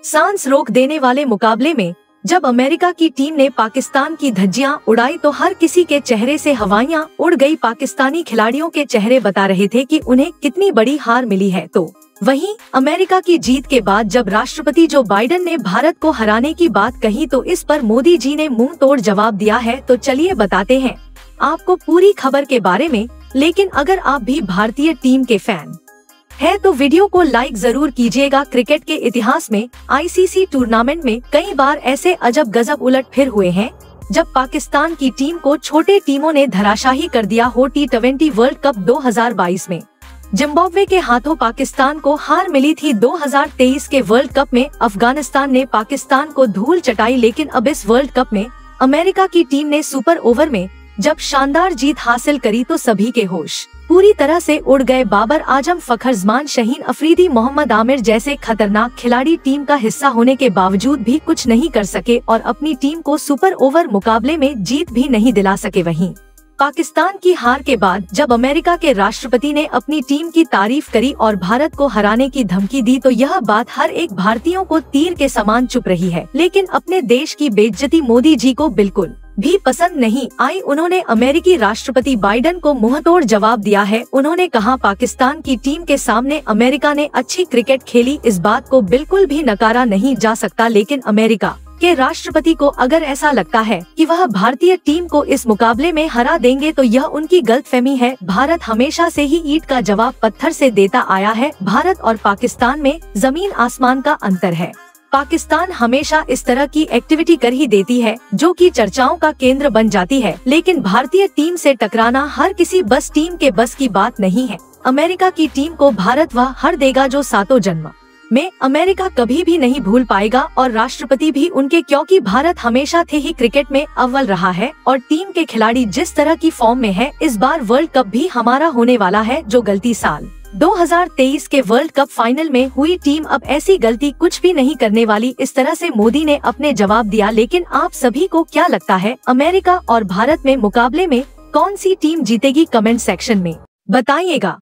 सांस रोक देने वाले मुकाबले में जब अमेरिका की टीम ने पाकिस्तान की धज्जियां उड़ाई तो हर किसी के चेहरे से हवाइयां उड़ गई। पाकिस्तानी खिलाड़ियों के चेहरे बता रहे थे कि उन्हें कितनी बड़ी हार मिली है। तो वहीं अमेरिका की जीत के बाद जब राष्ट्रपति जो बाइडेन ने भारत को हराने की बात कही तो इस पर मोदी जी ने मुंह तोड़ जवाब दिया है। तो चलिए बताते हैं आपको पूरी खबर के बारे में। लेकिन अगर आप भी भारतीय टीम के फैन है तो वीडियो को लाइक जरूर कीजिएगा। क्रिकेट के इतिहास में आईसीसी टूर्नामेंट में कई बार ऐसे अजब गजब उलट फिर हुए हैं जब पाकिस्तान की टीम को छोटे टीमों ने धराशाही कर दिया हो। T20 वर्ल्ड कप 2022 में जिम्बाब्वे के हाथों पाकिस्तान को हार मिली थी। 2023 के वर्ल्ड कप में अफगानिस्तान ने पाकिस्तान को धूल चटाई। लेकिन अब इस वर्ल्ड कप में अमेरिका की टीम ने सुपर ओवर में जब शानदार जीत हासिल करी तो सभी के होश पूरी तरह से उड़ गए। बाबर आजम, फखर जमान, शाहीन अफरीदी, मोहम्मद आमिर जैसे खतरनाक खिलाड़ी टीम का हिस्सा होने के बावजूद भी कुछ नहीं कर सके और अपनी टीम को सुपर ओवर मुकाबले में जीत भी नहीं दिला सके। वहीं पाकिस्तान की हार के बाद जब अमेरिका के राष्ट्रपति ने अपनी टीम की तारीफ करी और भारत को हराने की धमकी दी तो यह बात हर एक भारतीयों को तीर के समान चुभ रही है। लेकिन अपने देश की बेइज्जती मोदी जी को बिल्कुल भी पसंद नहीं आई। उन्होंने अमेरिकी राष्ट्रपति बाइडेन को मुंहतोड़ जवाब दिया है। उन्होंने कहा पाकिस्तान की टीम के सामने अमेरिका ने अच्छी क्रिकेट खेली, इस बात को बिल्कुल भी नकारा नहीं जा सकता। लेकिन अमेरिका के राष्ट्रपति को अगर ऐसा लगता है कि वह भारतीय टीम को इस मुकाबले में हरा देंगे तो यह उनकी गलतफहमी है। भारत हमेशा से ही ईंट का जवाब पत्थर से देता आया है। भारत और पाकिस्तान में जमीन आसमान का अंतर है। पाकिस्तान हमेशा इस तरह की एक्टिविटी कर ही देती है जो कि चर्चाओं का केंद्र बन जाती है। लेकिन भारतीय टीम से टकराना हर किसी बस टीम के बस की बात नहीं है। अमेरिका की टीम को भारत वह हर देगा जो सातों जन्म में अमेरिका कभी भी नहीं भूल पाएगा और राष्ट्रपति भी उनके, क्योंकि भारत हमेशा से ही क्रिकेट में अव्वल रहा है और टीम के खिलाड़ी जिस तरह की फॉर्म में है इस बार वर्ल्ड कप भी हमारा होने वाला है। जो गलती साल 2023 के वर्ल्ड कप फाइनल में हुई, टीम अब ऐसी गलती कुछ भी नहीं करने वाली। इस तरह से मोदी ने अपने जवाब दिया। लेकिन आप सभी को क्या लगता है अमेरिका और भारत में मुकाबले में कौन सी टीम जीतेगी? कमेंट सेक्शन में बताइएगा।